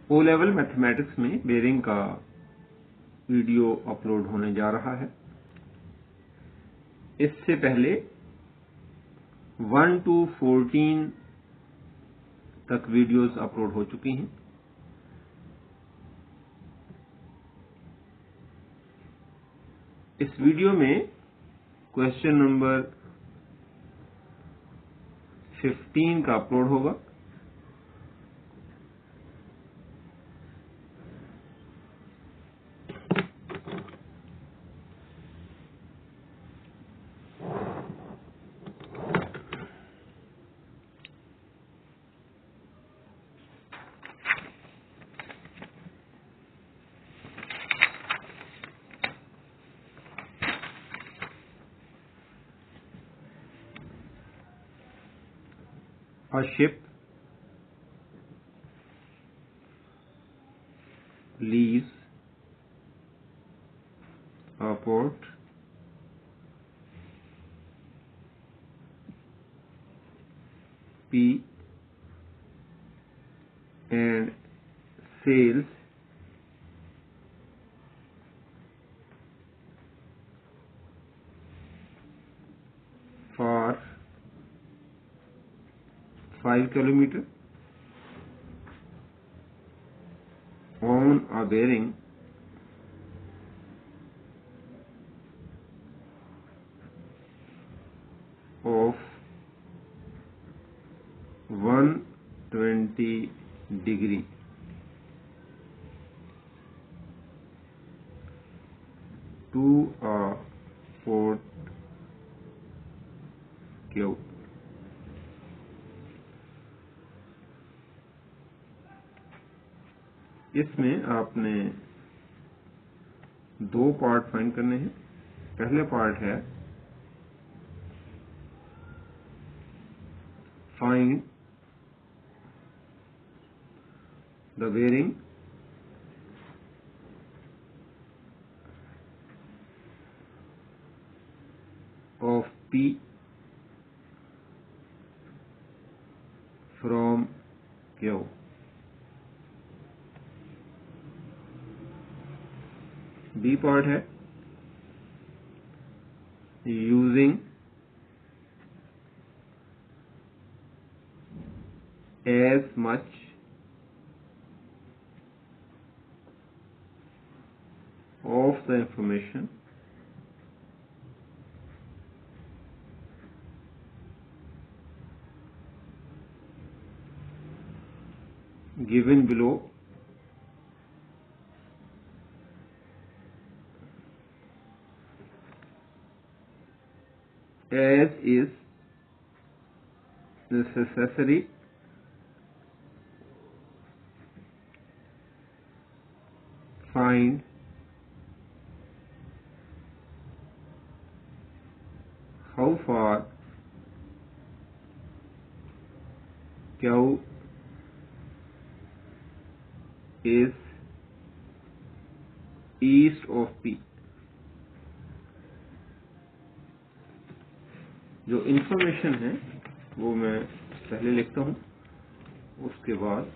ओ level mathematics में bearing का video upload होने जा रहा है। इससे पहले 1 to 14 तक वीडियोस अपलोड हो चुकी हैं। इस वीडियो में क्वेश्चन नंबर 15 का अपलोड होगा। A ship leaves a port P and sails for 5 kilometers on a bearing of 120 degree to a port Q. इसमें आपने दो पार्ट फाइंड करने हैं। पहले पार्ट है find the bearing of P from Q। B part है using as much of the information given below as is necessary find how far Q is east of P। जो information है वो मैं पहले लिखता हूं, उसके बाद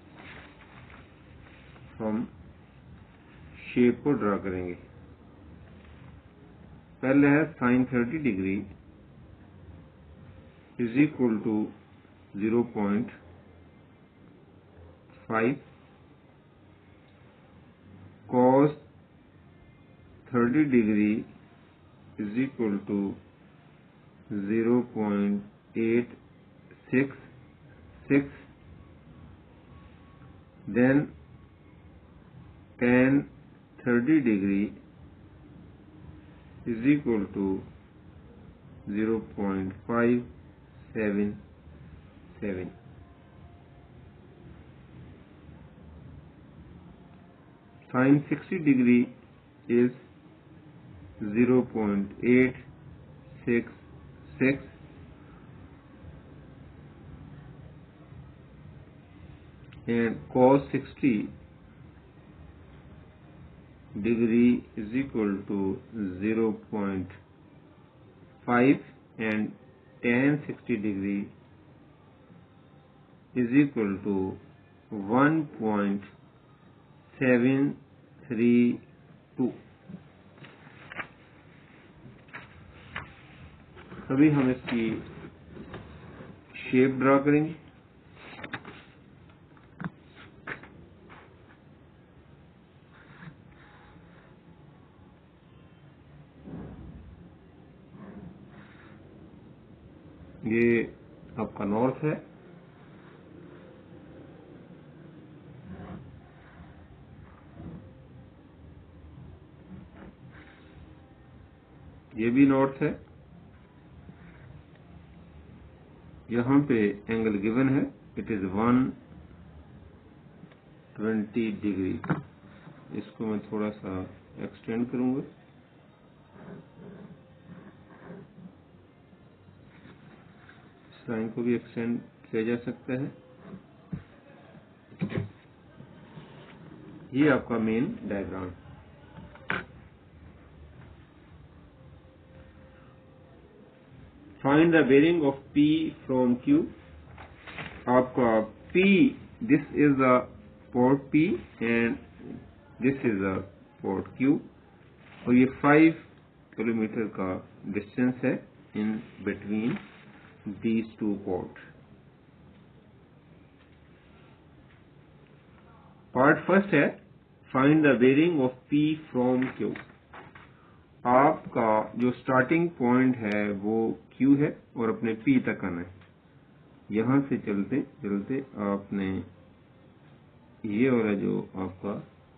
हम शेप को ड्रा करेंगे। पहले है sin 30 degree is equal to 0.5, cos 30 degree is equal to 0.866, then tan 30 degree is equal to 0.577. Sin 60 degree is 0.866, and cos 60 degree is equal to 0.5 and tan 60 degree is equal to 1.5 732। अभी हम इसकी shape draw करेंगे। ये आपका north है, ये भी north है। यहाँ पे एंगल गिवन है, इट इज 120 डिग्री। इसको मैं थोड़ा सा एक्सटेंड करूंगा। इस लाइन को भी एक्सटेंड किया जा सकता है। ये आपका main diagram. Find the bearing of P from Q। आपका P, this is the port P and this is the port Q, और ये 5 किलोमीटर का डिस्टेंस है in between these two port. Part first है find the bearing of P from Q। आपका जो starting point है वो Q है और अपने P तक आना है। यहां से चलते चलते आपने ये वाला जो आपका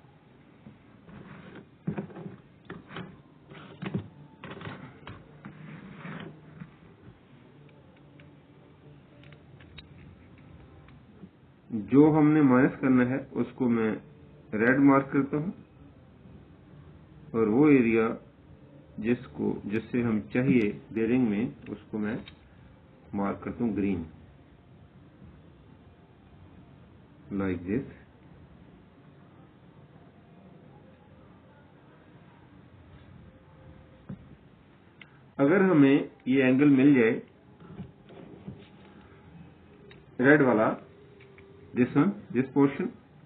जो हमने माइनस करना है उसको मैं रेड मार्क करता हूं, और वो एरिया जिससे हम चाहिए बेरिंग में उसको मैं मार्क करता हूं ग्रीन, लाइक दिस। अगर हमें ये एंगल मिल जाए रेड वाला, दिस वन, दिस पोर्शन,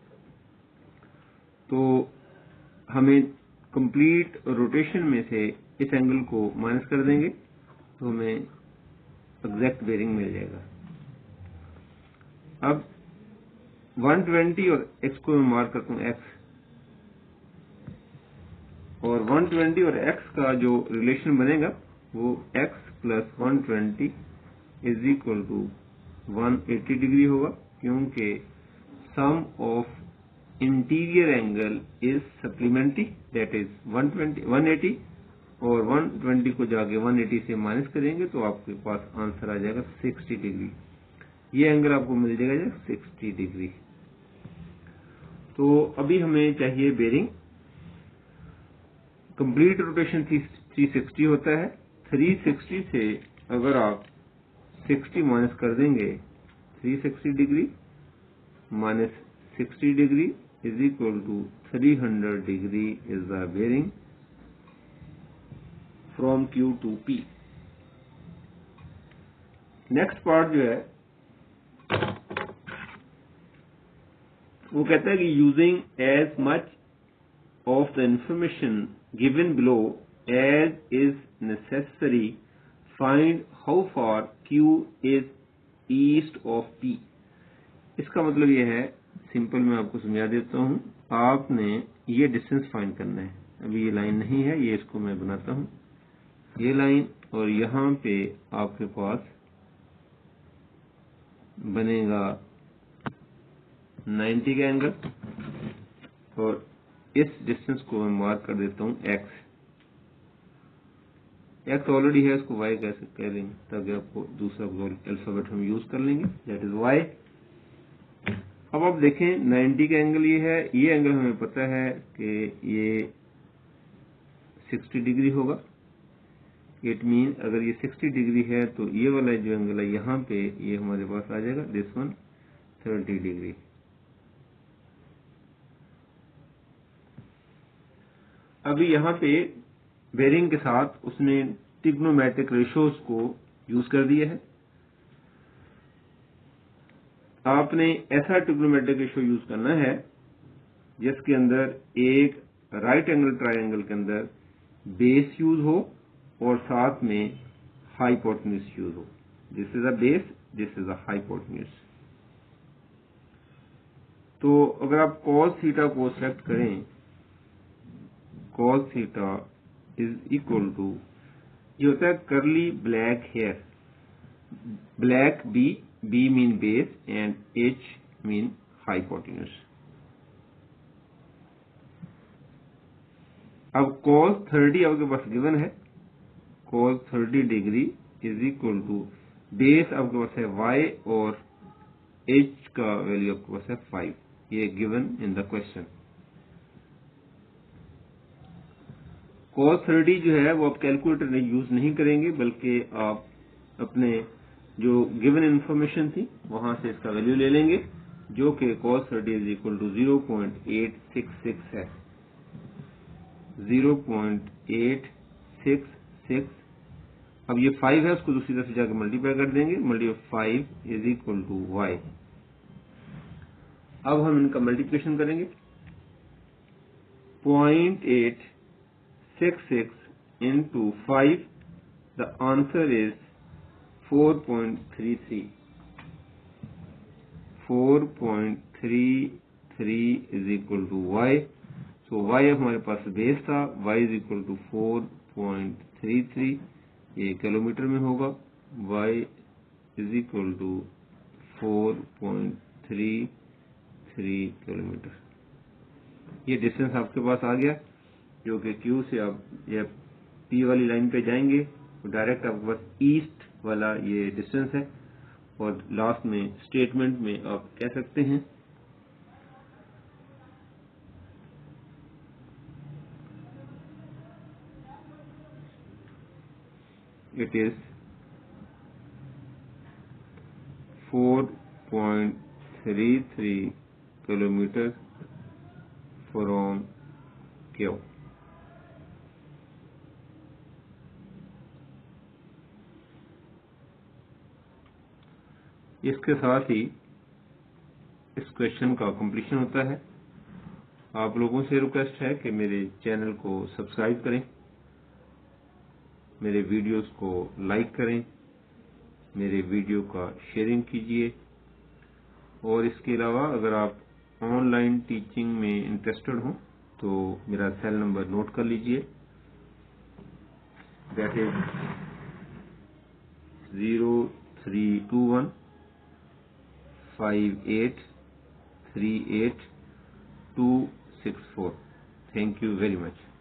तो हमें कंप्लीट रोटेशन में से इस एंगल को माइनस कर देंगे तो हमें एग्जैक्ट बेरिंग मिल जाएगा। अब 120 और x को मैं मार्क करता हूं x, और 120 और x का जो रिलेशन बनेगा वो x plus 120 is equal to 180 degree होगा, क्योंकि sum of interior angle is supplementary, that is 180, और 120 को जाके 180 से माइनस करेंगे तो आपके पास आंसर आ जाएगा 60 डिग्री। ये एंगल आपको मिल जाएगा 60 डिग्री। तो अभी हमें चाहिए बेरिंग। कंप्लीट रोटेशन 360 होता है। 360 से अगर आप 60 माइनस कर देंगे, 360 degree minus 60 degree is equal to 300 degree is the bearing from Q to P। Next part जो है वो कहता है कि using as much of the information given below as is necessary find how far Q is east of P। इसका मतलब ये है, सिंपल मैं आपको समझा देता हूं। आपने ये डिस्टेंस फाइंड करना है। अभी ये लाइन नहीं है, ये इसको मैं बनाता हूं, ये लाइन, और यहां पे आपके पास बनेगा 90 का एंगल, और इस डिस्टेंस को मैं मार्क कर देता हूं x। x ऑलरेडी है, इसको y कैसे कह देंगे ताकि आपको दूसरा अल्फाबेट हम यूज कर लेंगे, दैट इज y। अब आप देखें 90 का एंगल ये है, ये एंगल हमें पता है कि ये 60 डिग्री होगा। इट मीन अगर ये 60 डिग्री है तो ये वाला जो एंगल है यहाँ पे ये हमारे पास आ जाएगा, दिस वन 30 डिग्री। अभी यहाँ पे बेरिंग के साथ उसने ट्रिग्नोमेट्रिक रेशियोज को यूज कर दिया है। आपने ऐसा ट्रिग्नोमेट्रिक रेशियो यूज करना है जिसके अंदर एक राइट एंगल ट्रायंगल के अंदर बेस यूज हो और साथ में हाइपोटेन्यूज यूज हो। This is a base, this is a hypotenuse. तो अगर आप cos थीटा को सेलेक्ट करें, cos theta is equal to, ये होता है curly black hair, black B mean base and H mean hypotenuse. अब cos 30 आपके पास गिवन है, cos 30 degree is equal to base आपके पास है y और H का वैल्यू आपके पास है 5, ये given in the question. cos 30 जो है वो आप कैलकुलेटर यूज नहीं करेंगे, बल्कि आप अपने जो गिवन इंफॉर्मेशन थी वहां से इसका वैल्यू ले लेंगे, जो कि cos 30 इज इक्वल टू 0.866 है, 0.866। अब ये 5 है, उसको दूसरी तरफ से जाकर मल्टीप्लाई कर देंगे, multiply 5 is equal to y। अब हम इनका मल्टीप्लिकेशन करेंगे, 0.866 into 5, the answer is 4.33। 4.33 is equal to y। तो y हमारे पास बेस था, y is equal to 4.33, ये किलोमीटर में होगा, y is equal to 4.33 kilometre. ये डिस्टेंस आपके पास आ गया, जो कि Q से आप ये P वाली लाइन पे जाएंगे तो डायरेक्ट आपके पास ईस्ट वाला ये डिस्टेंस है, और लास्ट में स्टेटमेंट में आप कह सकते हैं it is 4.33 kilometre from Q। इसके साथ ही इस क्वेश्चन का कंप्लीशन होता है। आप लोगों से रिक्वेस्ट है कि मेरे चैनल को सब्सक्राइब करें, मेरे वीडियोस को लाइक करें, मेरे वीडियो का शेयरिंग कीजिए, और इसके अलावा अगर आप ऑनलाइन टीचिंग में इंटरेस्टेड हो तो मेरा सेल नंबर नोट कर लीजिए, that is 03215838 264। Thank you very much.